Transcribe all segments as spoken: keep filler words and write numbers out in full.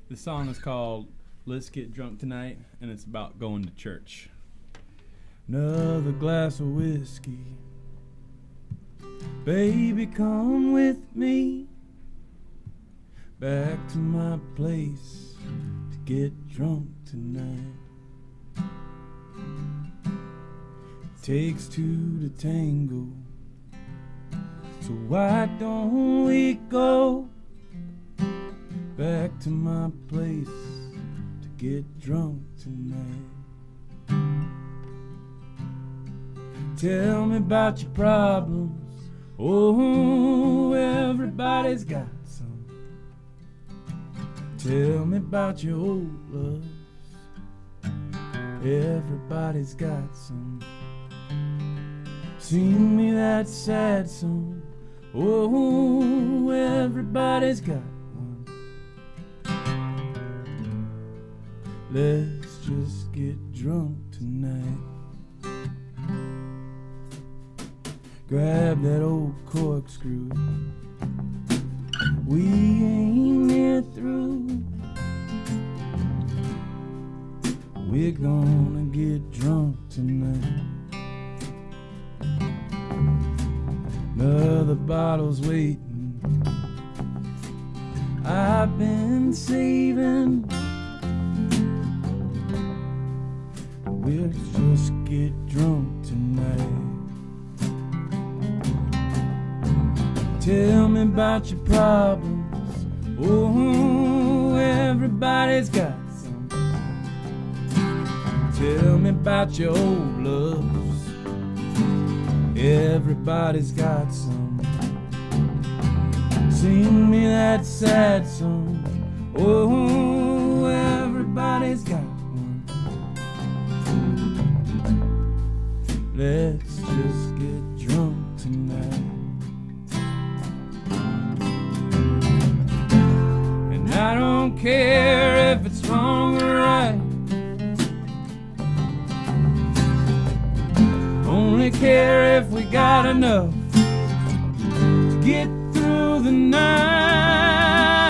The song is called Let's Get Drunk Tonight, and it's about going to church. Another glass of whiskey. Baby, come with me back to my place to get drunk tonight. It takes two to tango, so why don't we go back to my place to get drunk tonight? Tell me about your problems. Oh, everybody's got some. Tell me about your old loves. Everybody's got some. Sing me that sad song. Oh, everybody's got one. Let's just get drunk tonight. Grab that old corkscrew. We ain't near through. We're gonna get drunk tonight. Another bottle's waiting. I've been saving. We'll just get drunk tonight. Tell me about your problems. Oh, everybody's got some. Tell me about your old loves. Everybody's got some. Sing me that sad song. Oh, everybody's got one. Let's just get drunk tonight. I don't care if it's wrong or right. Only care if we got enough to get through the night.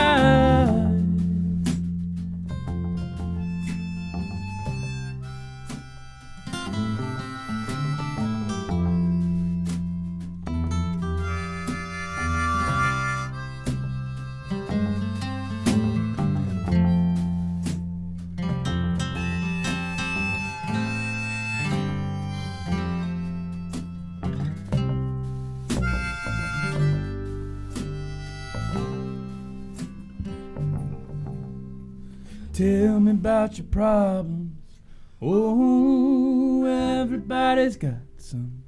Tell me about your problems. Oh, everybody's got some.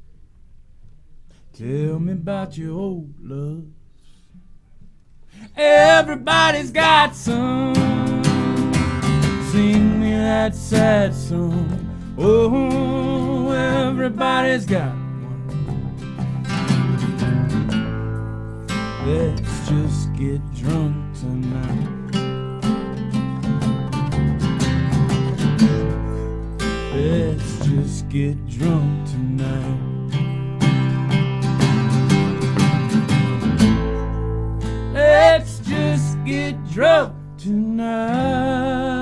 Tell me about your old loves. Everybody's got some. Sing me that sad song. Oh, everybody's got one. Let's just get drunk tonight. Let's just get drunk tonight. Let's just get drunk tonight.